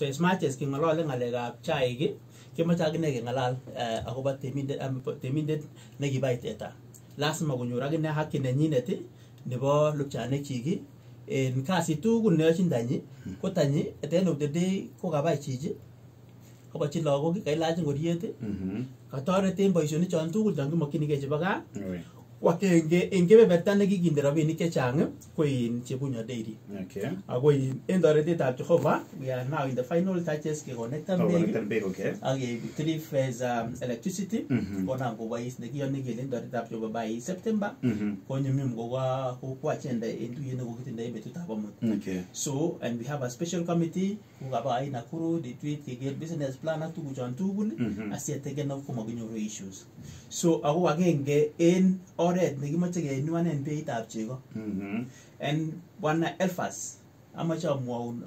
So as much as kingalale ngalekab chaik kemoche akine kengalal akobo temindet nekibai teta. Lazima konyor akine haki nenyinet nebo lupchanikchik en kasit tugul neyochin tanyi ko tanyi at the end of the day ko kabai chichi kobochi lagok kailach ngoriet katoret en boisionik chon tugul chon kimokyinigei chebo gaa wakenge en kebeberta nekikinde rabinik chechang ko in Chebunya Dairy. Ako en toretetab Jehovah we are now in the final touches ke connectan beg okay 3 phase electricity kona kobois nekiyoni kele en toretetab Jehovah by September ko nyumnyum ko agenda en tuyet nekokitindoi betutab amut. So and we have a special committee who kaba in Nakuru the tweet ke business plan ak tuguchon tugul asiyeteken of komakinyoru issues. So ako agenge en oret nekimoche keinuanen beitab chego. And bwana Elfas amache amwaun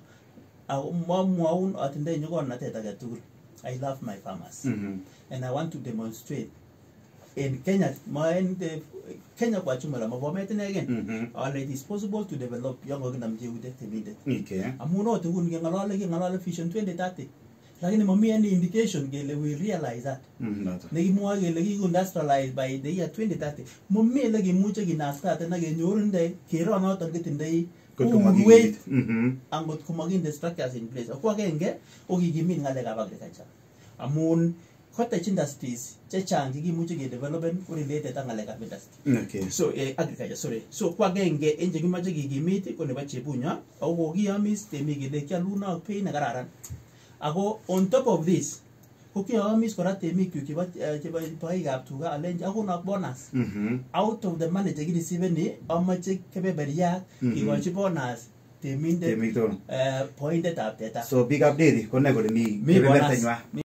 atindoi nyigornatet age tugul. I love my farmers and I want to demonstrate in Kenya Kenya kwa jumla mabomet inegen it is possible to develop young organizations temindet. Amuno tungun ngalale vision 2030 lakini mami any indication kele we realize that nekimwoe kele kiku industrialized by the year 2030 mami ele kimuche kinastate na kenyorunde kero noton kitindoi weight angot komaginde structures in place. Ako agenge okikimit ngalekab agriculture amun cottage industries chechang kikimuche ke development related ak ngalekab industry. So agriculture so kwa agenge en chekimoche kikimit ko nebo Chebunya ako kokiyomis temik kele kialuna ak bei nekararan. Ako on top of this ko kiyomis kora temik chebo boikab tuga alenji akono bonus out of the money chekireceive ni amache kebeberiat kikochi bonus temindet pointetab teta. So big up dairy ko ne kole mi kebebertanywa